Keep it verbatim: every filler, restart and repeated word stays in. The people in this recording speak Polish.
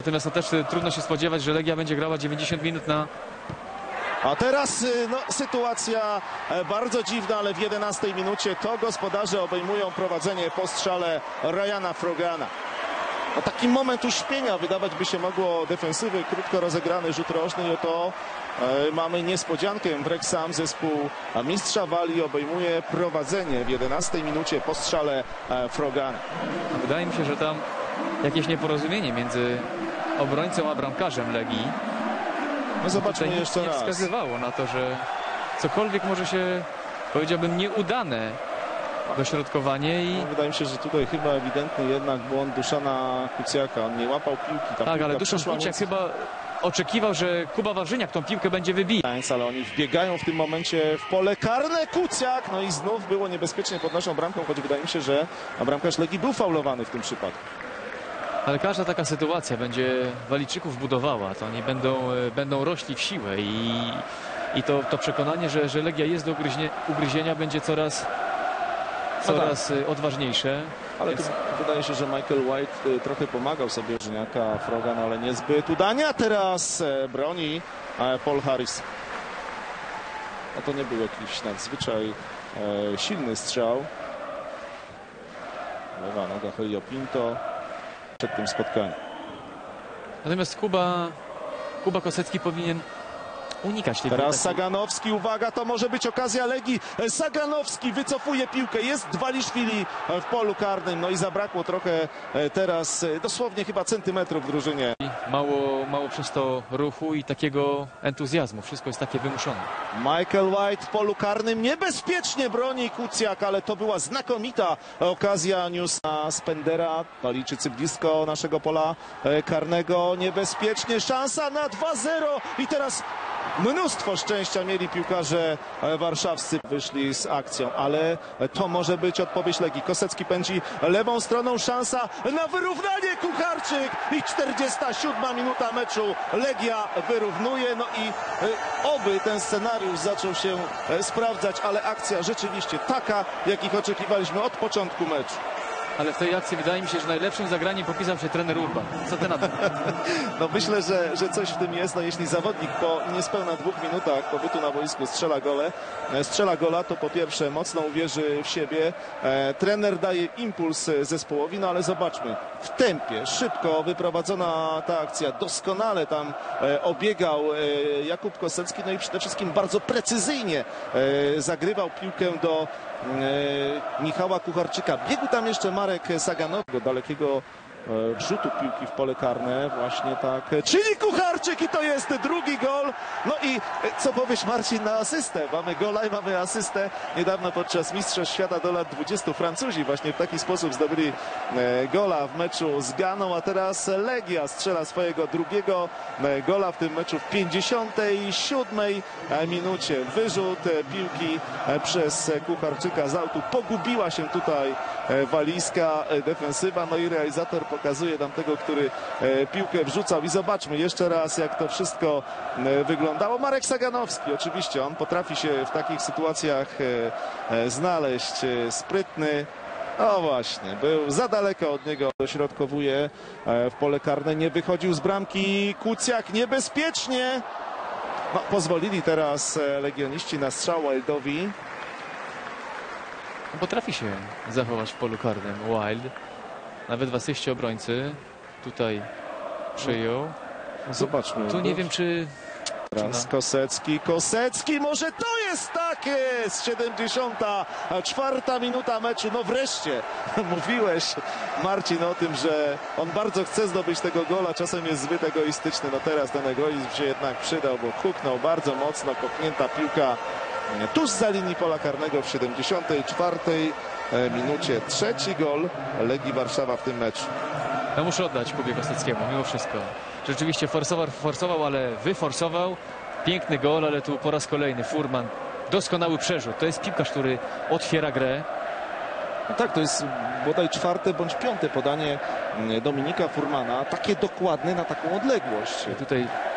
Natomiast no, też trudno się spodziewać, że Legia będzie grała dziewięćdziesiąt minut na... A teraz no, sytuacja bardzo dziwna, ale w jedenastej minucie to gospodarze obejmują prowadzenie po strzale Ryana Frogana. No, taki moment uśpienia wydawać by się mogło defensywy, krótko rozegrany rzut rożny i oto e, mamy niespodziankę. Wrexham, zespół mistrza Walii, obejmuje prowadzenie w jedenastej minucie po strzale e, Frogana. Wydaje mi się, że tam jakieś nieporozumienie między obrońcą a bramkarzem Legii. No zobaczmy Tutaj jeszcze nie raz. wskazywało na to, że cokolwiek może się, powiedziałbym, nieudane dośrodkowanie i... No, wydaje mi się, że tutaj chyba ewidentny jednak błąd Duszana Kucjaka. On nie łapał piłki. Ta tak, ale piłka Duszan Kuciak między... chyba oczekiwał, że Kuba Wawrzyniak tą piłkę będzie wybijać. Ale oni wbiegają w tym momencie w pole karne. Kucjak, no i znów było niebezpiecznie pod naszą bramką, choć wydaje mi się, że bramkarz Legii był faulowany w tym przypadku. Ale każda taka sytuacja będzie Walijczyków budowała. To oni będą, będą rośli w siłę i, i to, to przekonanie, że, że Legia jest do ugryźnie, ugryzienia, będzie coraz, coraz no tak. odważniejsze. Ale Więc... tu wydaje się, że Michael White trochę pomagał sobie Wawrzyniaka, Frogan, ale niezbyt udania. Teraz broni Paul Harris. No to nie był jakiś nadzwyczaj e, silny strzał. Lewa noga Helio Pinto przed tym spotkaniem. Natomiast Kuba, Kuba Kosecki powinien unikać tej Teraz takiej... Saganowski, uwaga, to może być okazja Legii. Saganowski wycofuje piłkę, jest Dwaliszwili w polu karnym, no i zabrakło trochę teraz, dosłownie chyba centymetrów w drużynie. Mało, mało przez to ruchu i takiego entuzjazmu, wszystko jest takie wymuszone. Michael White w polu karnym, niebezpiecznie broni Kucjak, ale to była znakomita okazja Newsa Spendera. Walijczycy blisko naszego pola karnego, niebezpiecznie, szansa na dwa zero i teraz mnóstwo szczęścia mieli piłkarze warszawscy, wyszli z akcją, ale to może być odpowiedź Legii. Kosecki pędzi lewą stroną, szansa na wyrównanie, Kucharczyk i czterdziesta siódma minuta meczu. Legia wyrównuje, no i oby ten scenariusz zaczął się sprawdzać, ale akcja rzeczywiście taka, jakich oczekiwaliśmy od początku meczu. Ale w tej akcji wydaje mi się, że najlepszym zagraniem popisał się trener Urban. Co ty na to? No myślę, że, że coś w tym jest. No jeśli zawodnik po niespełna dwóch minutach pobytu na boisku strzela gole, strzela gola, to po pierwsze mocno uwierzy w siebie. E, trener daje impuls zespołowi, no ale zobaczmy, w tempie, szybko wyprowadzona ta akcja, doskonale tam e, obiegał e, Jakub Kosecki, no i przede wszystkim bardzo precyzyjnie e, zagrywał piłkę do e, Michała Kucharczyka. Biegł tam jeszcze Marek Saganowski, dalekiego wrzutu piłki w pole karne, właśnie tak, czyli Kucharczyk i to jest drugi gol. No i co powiesz, Marcin, na asystę? Mamy gola i mamy asystę. Niedawno podczas Mistrzostw Świata do lat dwudziestu Francuzi właśnie w taki sposób zdobyli gola w meczu z Ganą, a teraz Legia strzela swojego drugiego gola w tym meczu w pięćdziesiątej siódmej minucie. Wyrzut piłki przez Kucharczyka z autu. Pogubiła się tutaj walijska defensywa, no i realizator pokazuje nam tego, który e, piłkę wrzucał i zobaczmy jeszcze raz, jak to wszystko e, wyglądało. Marek Saganowski, oczywiście on potrafi się w takich sytuacjach e, e, znaleźć, e, sprytny. O właśnie, był za daleko od niego, dośrodkowuje e, w pole karne, nie wychodził z bramki. Kucjak niebezpiecznie. No, pozwolili teraz e, legioniści na strzał Wildowi. Potrafi się zachować w polu karnym Wild. Nawet w asyście obrońcy tutaj przyjął. No, zobaczmy. Tu, tu nie wiem, czy... Teraz Kosecki, Kosecki, może to jest tak jest! siedemdziesiąta czwarta minuta meczu, no wreszcie mówiłeś, Marcin, o tym, że on bardzo chce zdobyć tego gola, czasem jest zbyt egoistyczny, no teraz ten egoizm się jednak przydał, bo huknął bardzo mocno, kopnięta piłka tuż za linii pola karnego w siedemdziesiątej czwartej minucie. Trzeci gol Legii Warszawa w tym meczu. Ja muszę oddać Kubie Koseckiemu, mimo wszystko. Rzeczywiście forsował, forsował, ale wyforsował. Piękny gol, ale tu po raz kolejny Furman. Doskonały przerzut. To jest piłkarz, który otwiera grę. No tak, to jest bodaj czwarte bądź piąte podanie Dominika Furmana. Takie dokładne na taką odległość. I tutaj